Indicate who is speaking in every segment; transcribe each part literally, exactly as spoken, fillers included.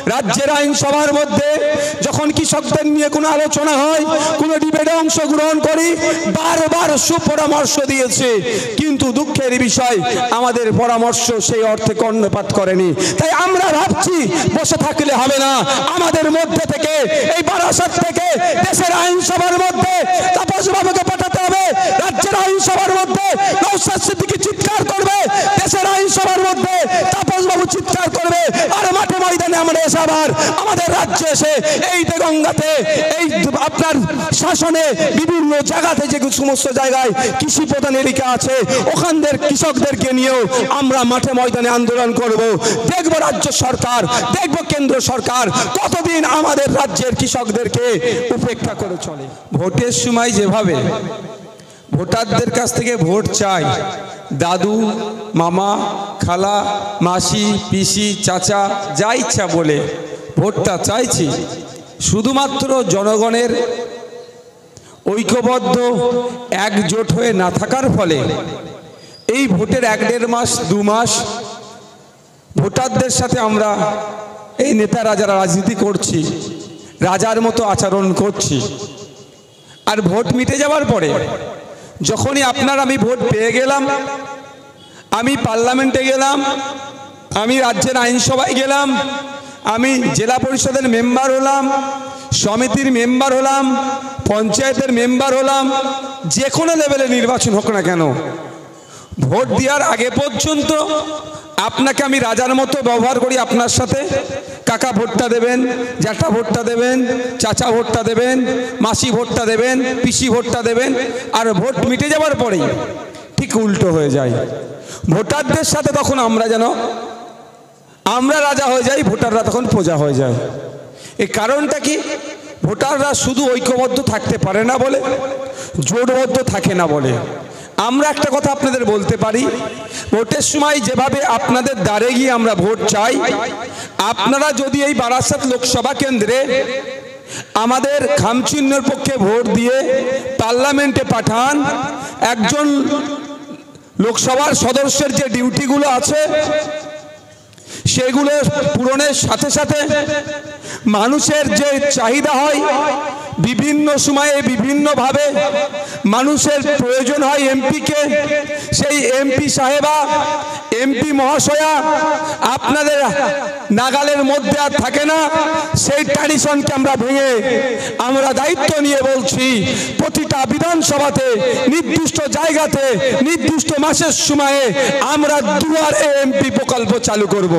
Speaker 1: রাজ্যের আইনসভার মধ্যে যখন কৃষকদের নিয়ে কোনো আলোচনা হয়, কোনো ডিবেটে অংশগ্রহণ করি, বারবার সুপরামর্শ দিয়েছে, কিন্তু দুঃখের বিষয় আমাদের পরামর্শ সেই অর্থে কর্ণপাত করেনি। তাই আমরা ভাবছি বসে থাকলে হবে না, আমাদের মধ্যে থেকে এই বারাসাত থেকে দেশের আইনসভার মধ্যে তাপস বাবুকে পাঠাতে হবে। রাজ্যের আইনসভার মধ্যে নওশাদ সিদ্দিকী চিৎকার করবে, দেশের আইনসভার মধ্যে তাপস বাবু চিৎকার করবে, আর মাঠে ময়দানে আমরা এসে আবার আমাদের রাজ্যে এসে এই গঙ্গাতে এই আপনার শাসনে বিভিন্ন জায়গাতে যে সমস্ত জায়গায় কৃষি প্রধান এলাকা আছে ওখানদের কৃষকদেরকে নিয়েও আমরা মাঠে ময়দানে আন্দোলন করব। দেখব রাজ্য সরকার, দেখব কেন্দ্র সরকার কতদিন আমাদের রাজ্যের কৃষকদেরকে উপেক্ষা করে চলে। ভোটের সময় যেভাবে ভোটারদের কাছ থেকে ভোট চাই, দাদু, মামা, খালা, মাসি, পিসি, চাচা যা ইচ্ছা বলে ভোটটা চাইছি, শুধুমাত্র জনগণের ঐক্যবদ্ধ একজোট হয়ে না থাকার ফলে এই ভোটের এক দেড় মাস দু মাস ভোটারদের সাথে আমরা এই নেতারা যারা রাজনীতি করছি রাজার মতো আচরণ করছি। আর ভোট মিটে যাওয়ার পরে যখনই আপনার আমি ভোট পেয়ে গেলাম, আমি পার্লামেন্টে গেলাম, আমি রাজ্যের আইনসভায় গেলাম, আমি জেলা পরিষদের মেম্বার হলাম, সমিতির মেম্বার হলাম, পঞ্চায়েতের মেম্বার হলাম, যে কোনো লেভেলে নির্বাচন হোক না কেন, ভোট দেওয়ার আগে পর্যন্ত আপনাকে আমি রাজার মতো ব্যবহার করি আপনার সাথে। কাকা ভোটটা দেবেন, জ্যাঠা ভোটটা দেবেন, চাচা ভোটটা দেবেন, মাসি ভোটটা দেবেন, পিসি ভোটটা দেবেন। আর ভোট মিটে যাওয়ার পরেই ঠিক উল্টো হয়ে যায়। ভোটারদের সাথে তখন আমরা যেন আমরা রাজা হয়ে যাই, ভোটাররা তখন প্রজা হয়ে যায়। এই কারণটা কি? ভোটাররা শুধু ঐক্যবদ্ধ থাকতে পারে না বলে, জোটবদ্ধ থাকে না বলে। আমরা একটা কথা আপনাদের বলতে পারি, ভোটের সময় যেভাবে আপনাদের দ্বারে গিয়ে আমরা ভোট চাই, আপনারা যদি এই বারাসাত লোকসভা কেন্দ্রে আমাদের খামচিহ্নের পক্ষে ভোট দিয়ে পার্লামেন্টে পাঠান, একজন লোকসভার সদস্যের যে ডিউটিগুলো আছে সেগুলো পূরণের সাথে সাথে মানুষের যে চাহিদা হয়, বিভিন্ন সময়ে বিভিন্নভাবে মানুষের প্রয়োজন হয় এমপিকে, সেই এমপি সাহেবা, এমপি মহাশয়া আপনাদের নাগালের মধ্যে আর থাকে না। সেই ট্র্যাডিশনকে আমরা ভেঙে আমরা দায়িত্ব নিয়ে বলছি, প্রতিটা বিধানসভাতে নির্দিষ্ট জায়গাতে নির্দিষ্ট মাসের সময়ে আমরা দুয়ারে এমপি প্রকল্প চালু করব।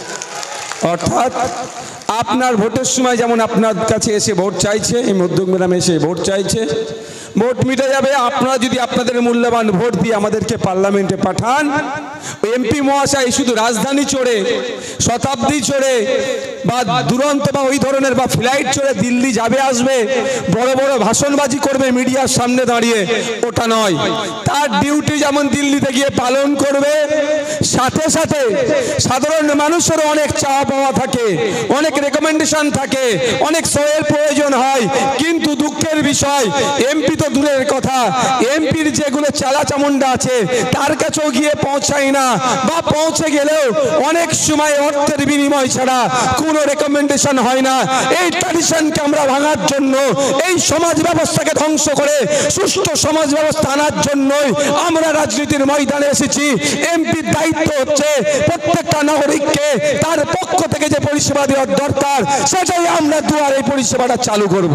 Speaker 1: অর্থাৎ আপনার ভোটের সময় যেমন আপনার কাছে এসে ভোট চাইছে, এই মধ্যমগ্রামে এসে ভোট চাইছে, ভোট মিটে যাবে। আপনারা যদি আপনাদের মূল্যবান ভোট দিয়ে আমাদেরকে পার্লামেন্টে পাঠান, এমপি মহাশয় শুধু রাজধানী চড়ে, শতাব্দী চড়ে বা দুরন্ত বা ওই ধরনের বা ফ্লাইট চড়ে দিল্লি যাবে আসবে, বড় বড় ভাষণবাজি করবে মিডিয়ার সামনে দাঁড়িয়ে, ওটা নয়। তার ডিউটি যেমন দিল্লিতে গিয়ে পালন করবে, সাথে সাথে সাধারণ মানুষেরও অনেক চাওয়া পাওয়া থাকে, অনেক রেকমেন্ডেশন থাকে, অনেক সয়ের প্রয়োজন হয়। কিন্তু দুঃখের বিষয়, এমপি তো দূরের কথা, এমপির যেগুলো চালা চামুন্ডা আছে তার কাছেও গিয়ে পৌঁছায় না, বা পৌঁছে গেলেও অনেক সময় অর্থের বিনিময় ছাড়া কোনো রেকমেন্ডেশন হয় না। এই ট্র্যাডিশনকে আমরা ভাঙার জন্য, এই সমাজ ব্যবস্থাকে ধ্বংস করে সুষ্ঠু সমাজ ব্যবস্থা আনার জন্যই আমরা রাজনীতির ময়দানে এসেছি। এমপির দায়িত্ব হচ্ছে প্রত্যেকটা নাগরিককে তার পক্ষ থেকে যে পরিষেবা দেওয়ার দরকার, সেটাই আমরা দুয়ারে এই পরিষেবাটা চালু করব,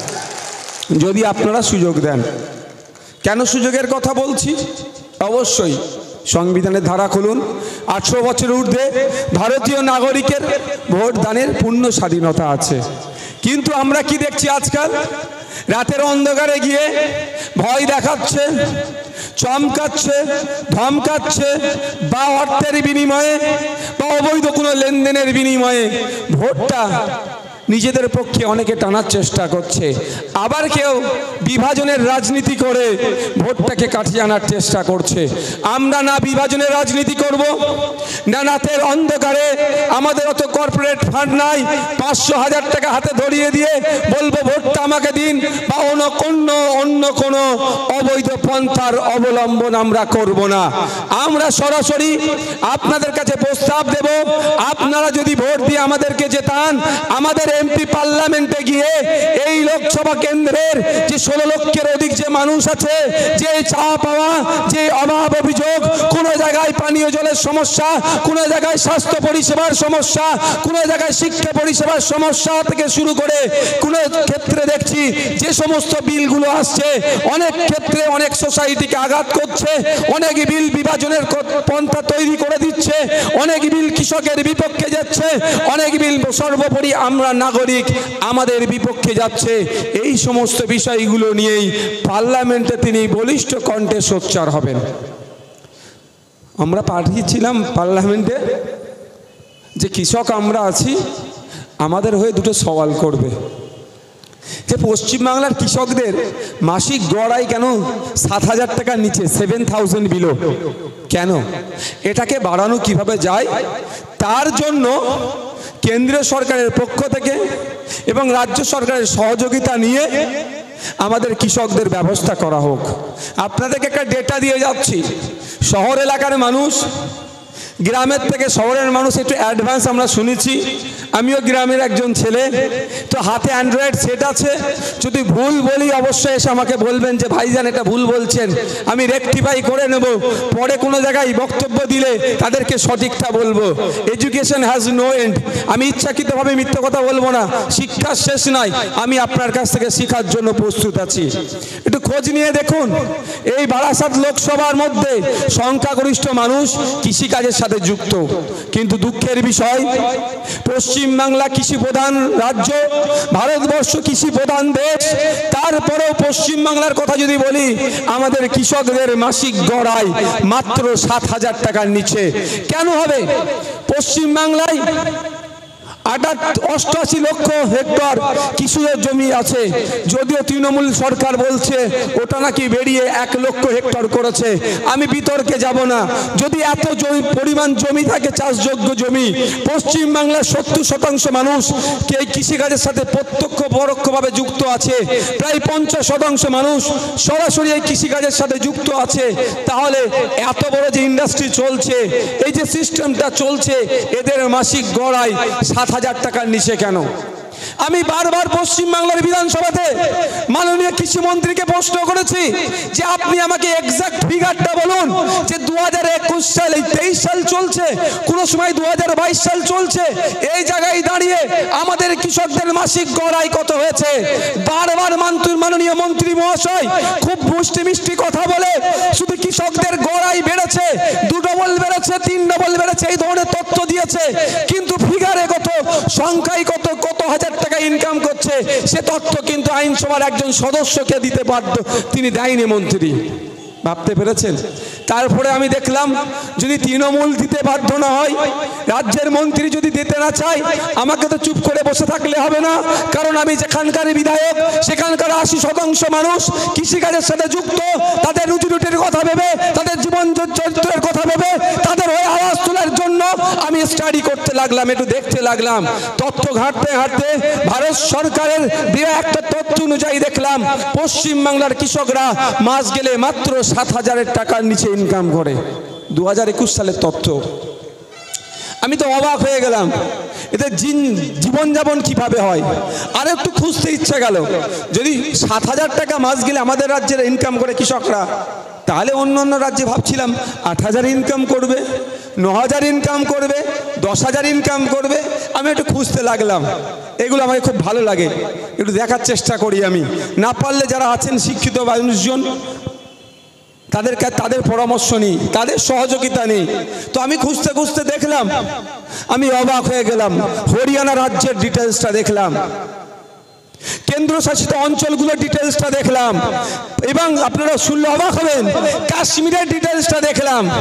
Speaker 1: যদি আপনারা সুযোগ দেন। কেন সুযোগের কথা বলছি? অবশ্যই সংবিধানের ধারা খুলুন, আঠারো বছর ঊর্ধ্বে ভারতীয় নাগরিকের ভোট দানের পূর্ণ স্বাধীনতা আছে। কিন্তু আমরা কি দেখছি আজকাল? রাতের অন্ধকারে গিয়ে ভয় দেখাচ্ছে, চমকাচ্ছে, ধমকাচ্ছে, বা অর্থের বিনিময়ে বা অবৈধ কোনো লেনদেনের বিনিময়ে ভোটটা নিজেদের পক্ষে অনেকে টানার চেষ্টা করছে, আবার কেউ বিভাজনের রাজনীতি করে ভোটটাকে কাটিয়ে আনার চেষ্টা করছে। আমরা না বিভাজনের রাজনীতি করব, না রাতের অন্ধকারে আমাদের অত কর্পোরেট ফান্ড নাই, পাঁচশো হাজার টাকা হাতে ধরিয়ে দিয়ে বলবো ভোটটা আমাকে দিন, বা অন্য কোনো অন্য কোনো অবৈধ পন্থার অবলম্বন আমরা করব না। আমরা সরাসরি আপনাদের কাছে প্রস্তাব দেব, আপনারা যদি ভোট দিয়ে আমাদেরকে জেতান, আমাদের এমপি পার্লামেন্টে গিয়ে এই লোকসভা কেন্দ্রের যে ষোলো লক্ষের অধিক যে মানুষ আছে, যে চা পাওয়া, যে অভাব অভিযোগ, কোনো জায়গায় পানীয় জলের সমস্যা, কোনো জায়গায় স্বাস্থ্য পরিষেবার সমস্যা, কোনো জায়গায় শিক্ষা পরিষেবার সমস্যা থেকে শুরু করে কোনো ক্ষেত্রে দেখছি যে সমস্ত বিলগুলো আসছে, অনেক ক্ষেত্রে অনেক সোসাইটিকে আঘাত করছে, অনেক বিল বিভাজনের পন্থা তৈরি করে দিচ্ছে, অনেক বিল কৃষকের বিপক্ষে যাচ্ছে, অনেক বিল সর্বোপরি আমরা নাগরিক আমাদের বিপক্ষে যাচ্ছে। এই সমস্ত বিষয়গুলো নিয়েই পার্লামেন্টে তিনি বলিষ্ঠ কণ্ঠে সোচ্চার হবেন। আমরা পাঠিয়েছিলাম পার্লামেন্টে যে কৃষক আমরা আছি, আমাদের হয়ে দুটো সওয়াল করবে যে পশ্চিমবাংলার কৃষকদের মাসিক গড় আয় কেন সাত হাজার টাকার নিচে, সেভেন থাউজেন্ড বিলো কেন, এটাকে বাড়ানো কিভাবে যায়, তার জন্য কেন্দ্রীয় সরকারের পক্ষ থেকে এবং রাজ্য সরকারের সহযোগিতা নিয়ে আমাদের কৃষকদের ব্যবস্থা করা হোক। আপনাদেরকে একটা ডেটা দিয়ে যাচ্ছি, শহর এলাকার মানুষ গ্রামের থেকে শহরের মানুষ একটু অ্যাডভান্স আমরা শুনেছি, আমিও গ্রামের একজন ছেলে, তো হাতে অ্যান্ড্রয়েড সেট আছে, যদি ভুল বলি অবশ্যই এসে আমাকে বলবেন যে ভাইজান এটা ভুল বলছেন, আমি রেকটিফাই করে নেব, পরে কোনো জায়গায় বক্তব্য দিলে তাদেরকে সঠিকটা বলবো। এডুকেশন হ্যাজ নো এন্ড, আমি ইচ্ছাকৃতভাবে মিথ্যা কথা বলবো না, শিক্ষার শেষ নাই, আমি আপনার কাছ থেকে শেখার জন্য প্রস্তুত আছি। একটু খোঁজ নিয়ে দেখুন, এই বারাসাত লোকসভার মধ্যে সংখ্যাগরিষ্ঠ মানুষ কৃষিকাজের সাথে যুক্ত, কিন্তু দুঃখের বিষয় পশ্চিমবাংলা কৃষি প্রধান রাজ্য, ভারতবর্ষ কৃষি প্রধান দেশ, তারপরেও পশ্চিমবাংলার কথা যদি বলি, আমাদের কৃষকদের মাসিক গড় আয় মাত্র সাত হাজার টাকার নিচে। কেন হবে? পশ্চিমবাংলায় অষ্টআশি লক্ষ হেক্টর কৃষির জমি আছে, যদিও তৃণমূল সরকার বলছে ওটা নাকি বেরিয়ে এক লক্ষ হেক্টর করেছে। আমি বিতর্কে যাব না, যদি এত জমি পরিমাণ জমি থাকে চাষযোগ্য জমি, পশ্চিমবাংলার সত্তর শতাংশ মানুষ এই কৃষিকাজের সাথে প্রত্যক্ষ পরোক্ষভাবে যুক্ত আছে, প্রায় পঞ্চাশ শতাংশ মানুষ সরাসরি এই কৃষিকাজের সাথে যুক্ত আছে, তাহলে এত বড় যে ইন্ডাস্ট্রি চলছে, এই যে সিস্টেমটা চলছে, এদের মাসিক গড় আয় সাত হাজার টাকার নিচে কেন? আমি বারবার পশ্চিমবাংলার বিধানসভাতে মাননীয় কৃষি মন্ত্রীকে প্রশ্ন করেছি যে আপনি আমাকে এক্সাক্ট ফিগারটা বলুন, যে দু হাজার একুশ সাল, এই তেইশ সাল চলছে, কোন সময় দু হাজার বাইশ সাল চলছে, এই জায়গায় দাঁড়িয়ে আমাদের কৃষকদের মাসিক গড় আয় কত হয়েছে? বারবার মাননীয় মন্ত্রী মহাশয় খুব মিষ্টি মিষ্টি কথা বলে শুধু কৃষকদের গড় আয় বেড়েছে, দু ডবল বেড়েছে, তিন ডবল বেড়েছে, এই ধরনের তথ্য দিয়েছে, কিন্তু ফিগারে কত, সংখ্যায় কত, কত হাজার টাকা ইনকাম করছে সে তথ্য কিন্তু আইনসভার একজন সদস্যকে দিতে বাধ্য, তিনি দেয়নি মন্ত্রী। ভাবতে পেরেছেন? তারপরে আমি দেখলাম যদি তৃণমূল দিতে বাধ্য না হয়, রাজ্যের মন্ত্রী যদি দিতে না চায়, আমাকে তো চুপ করে বসে থাকলে হবে না, কারণ আমি যেখানকার বিধায়ক, সেখানকার আশি শতাংশ মানুষ কৃষিকাজের সাথে যুক্ত, তাদের রুজি রুটির কথা ভেবে, তাদের জীবন চরিত্রের কথা ভেবে, তাদের হয়ে আওয়াজ তোলার জন্য আমি স্টাডি করতে লাগলাম, একটু দেখতে লাগলাম, তথ্য ঘাঁটতে ঘাঁটতে ভারত সরকারের দেওয়া একটা তথ্য অনুযায়ী দেখলাম পশ্চিমবাংলার কৃষকরা মাস গেলে মাত্র সাত হাজারের টাকার নিচে ইনকাম করে। দু হাজার একুশ সালের তথ্য। আমি তো অবাক হয়ে গেলাম, এদের জীবনযাপন কিভাবে হয়? আর একটু খুঁজতে ইচ্ছা গেল, যদি সাত হাজার টাকা মাস গেলে আমাদের রাজ্যের ইনকাম করে কৃষকরা, তাহলে অন্য অন্য রাজ্যে ভাবছিলাম আট হাজার ইনকাম করবে, ন হাজার ইনকাম করবে, দশ হাজার ইনকাম করবে। আমি একটু খুঁজতে লাগলাম, এগুলো আমাকে খুব ভালো লাগে, একটু দেখার চেষ্টা করি। আমি না পারলে যারা আছেন শিক্ষিত মানুষজন, তাদেরকে তাদের পরামর্শ নিই, তাদের সহযোগিতা নেই। তো আমি খুঁজতে খুঁজতে দেখলাম, আমি অবাক হয়ে গেলাম, হরিয়ানা রাজ্যের ডিটেলসটা দেখলাম, কেন্দ্রশাসিত অঞ্চলগুলোর ডিটেলসটা দেখলাম, এবং আপনারা শুনলে অবাক হবেন কাশ্মীরের ডিটেলসটা দেখলাম।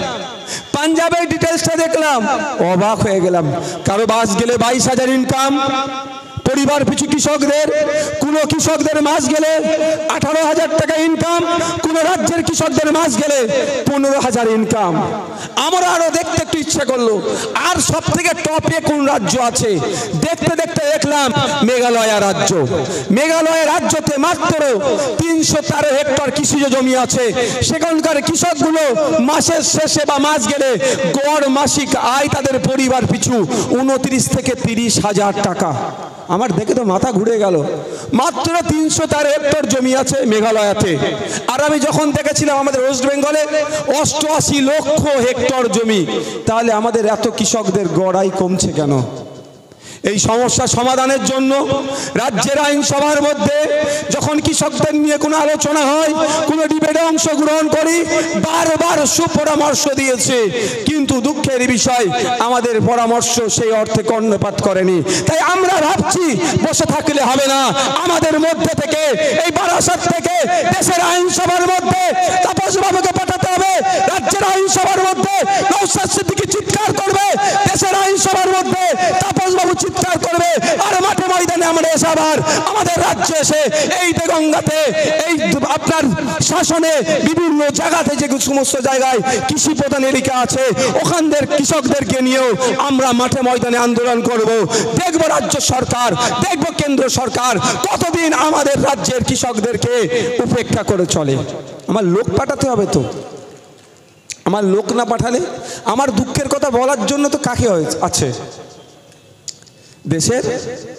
Speaker 1: পাঞ্জাবের ডিটেলসটা দেখলাম, অবাক হয়ে গেলাম। কারো মাস গেলে বাইশ হাজার ইনকাম পরিবার পিছু কৃষকদের, কোন কৃষকদের মাস গেলে আঠারো হাজার টাকা ইনকাম, কোন রাজ্যের কৃষকদের মাস গেলে পনেরো হাজার ইনকাম। আমরা আরো দেখতে একটু ইচ্ছা করলো, আর সব থেকে টপে কোন রাজ্য আছে? দেখতে দেখতে দেখলাম মেঘালয় রাজ্য। মেঘালয় রাজ্যতে মাত্র তিনশো তেরো হেক্টর কৃষিজ জমি আছে। সেখানকার কৃষকগুলো মাসের শেষে বা মাস গেলে গড় মাসিক আয় তাদের পরিবার পিছু উনত্রিশ থেকে তিরিশ হাজার টাকা। আমার দেখে তো মাথা ঘুরে গেল। মাত্র তিনশো তেরো হেক্টর জমি আছে মেঘালয়তে। আর আমি যখন দেখেছিলাম আমাদের ওয়েস্ট বেঙ্গলে অষ্টআশি লক্ষ হেক্টর জমি, তাহলে আমাদের এত কৃষকদের গড় আয় কমছে কেন? এই সমস্যা সমাধানের জন্য রাজ্যের আইনসভার মধ্যে যখন কৃষকদের নিয়ে কোনো আলোচনা হয়, কোনো ডিবেটে অংশগ্রহণ করি, বারবার সুপরামর্শ দিয়েছে, কিন্তু দুঃখের বিষয় আমাদের পরামর্শ সেই অর্থে কর্ণপাত করেনি। তাই আমরা ভাবছি বসে থাকলে হবে না, আমাদের মধ্যে থেকে এই বারাসাত থেকে দেশের আইনসভার মধ্যে তাপস বাবুকে পাঠাতে হবে। রাজ্যের আইনসভার মধ্যে নওশাদ সিদ্দিকী চিৎকার করবে, দেশের আইনসভার মধ্যে তাপস বাবু চিৎকার করবে, আর মাঠে ময়দানে আমরা এসে আবার আমাদের রাজ্যে এসে এই দেগঙ্গাতে এই আপনার শাসনে বিভিন্ন জায়গাতে যে সমস্ত জায়গায় কৃষি প্রধান এলাকা আছে ওখানদের কৃষকদেরকে নিয়েও আমরা মাঠে ময়দানে আন্দোলন করব। দেখব রাজ্য সরকার, দেখব কেন্দ্র সরকার কতদিন আমাদের রাজ্যের কৃষকদেরকে উপেক্ষা করে চলে। আমার লোক পাঠাতে হবে তো, আমার লোক না পাঠালে আমার দুঃখের কথা বলার জন্য তো কাকে আছে? দেশের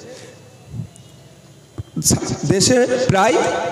Speaker 1: দেশে প্রায়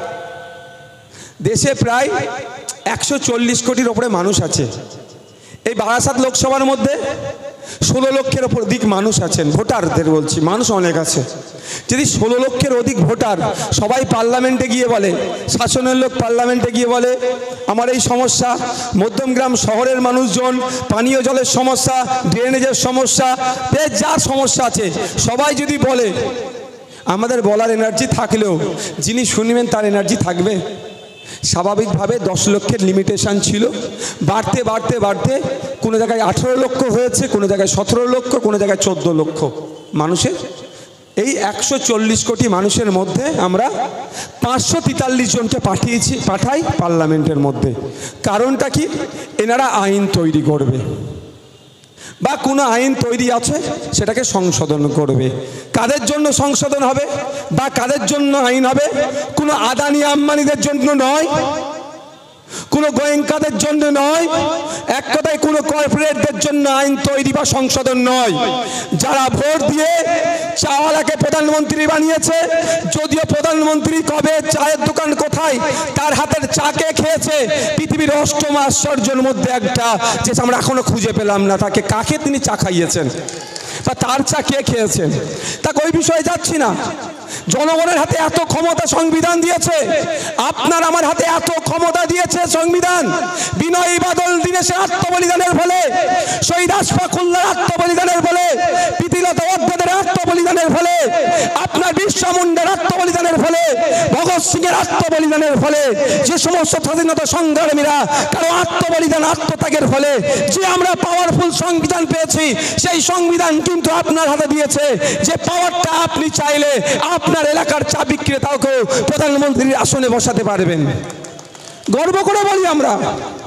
Speaker 1: দেশে প্রায় একশো চল্লিশ কোটির ওপরে মানুষ আছে। এই বারাসাত লোকসভার মধ্যে ষোলো লক্ষের ওপর অধিক মানুষ আছেন, ভোটারদের বলছি, মানুষ অনেক আছে। যদি ষোলো লক্ষের অধিক ভোটার সবাই পার্লামেন্টে গিয়ে বলে, শাসনের লোক পার্লামেন্টে গিয়ে বলে আমার এই সমস্যা, মধ্যমগ্রাম শহরের মানুষজন পানীয় জলের সমস্যা, ড্রেনেজের সমস্যা, যা সমস্যা আছে সবাই যদি বলে, আমাদের বলার এনার্জি থাকলেও যিনি শুনবেন তার এনার্জি থাকবে? স্বাভাবিকভাবে দশ লক্ষের লিমিটেশন ছিল, বাড়তে বাড়তে বাড়তে কোনো জায়গায় আঠেরো লক্ষ হয়েছে, কোনো জায়গায় সতেরো লক্ষ, কোনো জায়গায় চোদ্দো লক্ষ মানুষের। এই একশো চল্লিশ কোটি মানুষের মধ্যে আমরা পাঁচশো তেতাল্লিশ জনকে পাঠিয়েছি পাঠাই পার্লামেন্টের মধ্যে। কারণটা কি? এনারা আইন তৈরি করবে বা কোনো আইন তৈরি আছে সেটাকে সংশোধন করবে। কাদের জন্য সংশোধন হবে বা কাদের জন্য আইন হবে? কোনো আদানি আম্বানিদের জন্য নয়, কোনো গোয়েঙ্কাদের জন্য নয়, এক কথায় কোনো কর্পোরেটদের জন্য আইন তৈরি বা সংশোধন নয়। যারা ভোট দিয়ে চাওয়ালাকে প্রধানমন্ত্রী বানিয়েছে, যদিও প্রধানমন্ত্রী কবে, চায়ের দোকান কোথায়, তার হাতের চা কে খেয়েছে, পৃথিবীর অষ্টম আশ্চর্যের মধ্যে একটা, যে আমরা এখনো খুঁজে পেলাম না তাকে কাকে তিনি চা খাইয়েছেন বা তার চা কে খেয়েছেন, তাকে ওই বিষয়ে যাচ্ছি না। জনগণের হাতে এত ক্ষমতা সংবিধান দিয়েছে, আপনার আমার হাতে এত ক্ষমতা দিয়েছে সংবিধান। বিনয় বাদল দীনেশের আত্মবলিদানের ফলে, শহীদ আশফাকুল্লাহর আত্মবলিদানের ফলে, প্রীতিলতা ওয়াদ্দেদারের আত্মবলিদানের ফলে, আপনার বিরসা মুন্ডার আত্মবলিদানের ফলে, ভগৎ সিং এর আত্মবলিদানের ফলে, যে সমস্ত স্বাধীনতা সংগ্রামীরা কারো আত্মবলিদান আত্মত্যাগের ফলে যে আমরা পাওয়ারফুল সংবিধান পেয়েছি, সেই সংবিধান কিন্তু আপনার হাতে দিয়েছে যে পাওয়ারটা আপনি চাইলে আপনার এলাকার চা বিক্রেতাকে প্রধানমন্ত্রীর আসনে বসাতে পারবেন। গর্ব করে বলি আমরা।